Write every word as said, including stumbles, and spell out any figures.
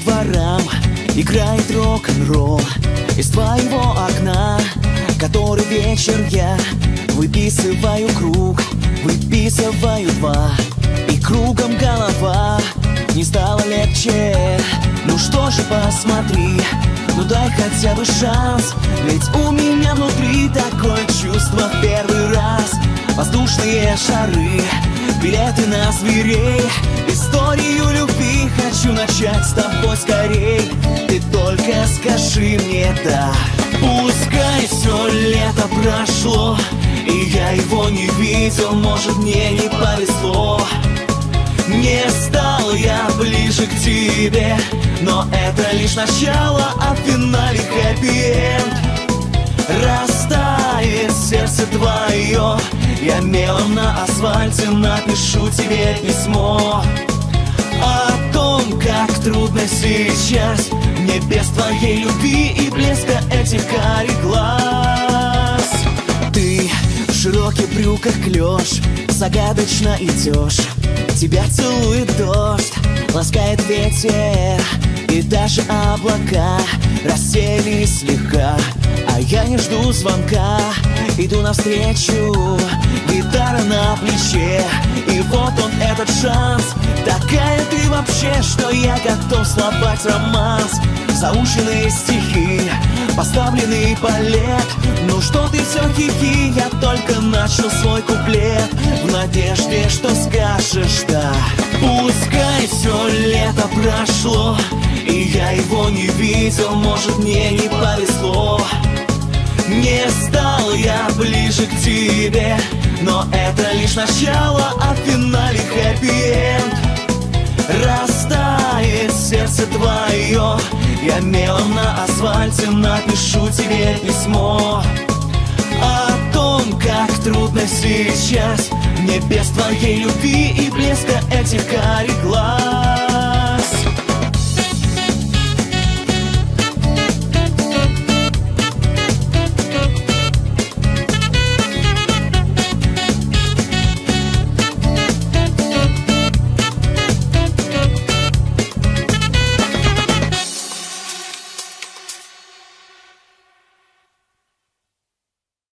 дворам играет рок-н-ролл из твоего окна, который вечер я выписываю круг, выписываю два, и кругом голова. Не стало легче, ну что же, посмотри, ну дай хотя бы шанс, ведь у меня внутри такое чувство в первый раз. Воздушные шары, билеты на зверей, историю любви хочу начать с тобой скорей. Ты только скажи мне да. Пускай все лето прошло, и я его не видел, может мне не повезло. Не стал я ближе к тебе, но это лишь начало, а в финале хэппи-энд. Растает сердце твое, я мелом на асфальте напишу тебе письмо о том, как трудно сейчас мне без твоей любви и блеска этих карих глаз. Ты в широких брюках клёш, загадочно идешь, тебя целует дождь, ласкает ветер, и даже облака рассеялись слегка. А я не жду звонка, иду навстречу, гитара на плече, и вот он этот шанс. Такая ты вообще, что я готов сломать романс. Заученные стихи, поставленный балет. Ну что ты все хихи, я только начал свой куплет, в надежде, что скажешь да. Пускай все лето прошло, и я его не видел, может мне не повезло. Не стал я ближе к тебе, но это лишь начало, а в финале хэппи-энд. Растает сердце твое, я мелом на асфальте напишу тебе письмо о том, как трудно сейчас мне без твоей любви и блеска этих карих глаз.